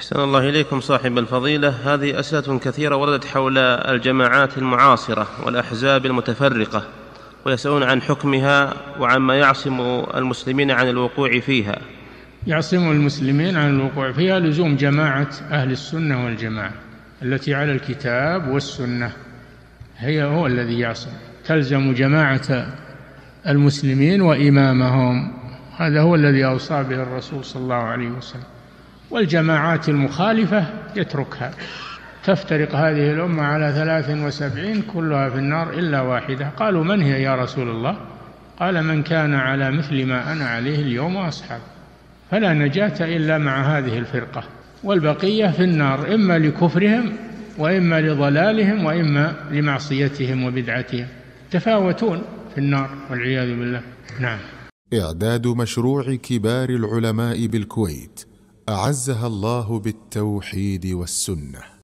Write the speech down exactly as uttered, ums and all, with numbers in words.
أحسن الله إليكم صاحب الفضيلة. هذه أسئلة كثيرة وردت حول الجماعات المعاصرة والأحزاب المتفرقة، ويسألون عن حكمها وعما يعصم المسلمين عن الوقوع فيها. يعصم المسلمين عن الوقوع فيها لزوم جماعة أهل السنة والجماعة التي على الكتاب والسنة، هي هو الذي يعصم، تلزم جماعة المسلمين وإمامهم، هذا هو الذي أوصى به الرسول صلى الله عليه وسلم. والجماعات المخالفة يتركها. تفترق هذه الأمة على ثلاث وسبعين كلها في النار إلا واحدة. قالوا من هي يا رسول الله؟ قال من كان على مثل ما أنا عليه اليوم وأصحابي. فلا نجاة إلا مع هذه الفرقة، والبقية في النار إما لكفرهم وإما لضلالهم وإما لمعصيتهم وبدعتهم، تفاوتون في النار والعياذ بالله. نعم. إعداد مشروع كبار العلماء بالكويت أعزها الله بالتوحيد والسنة.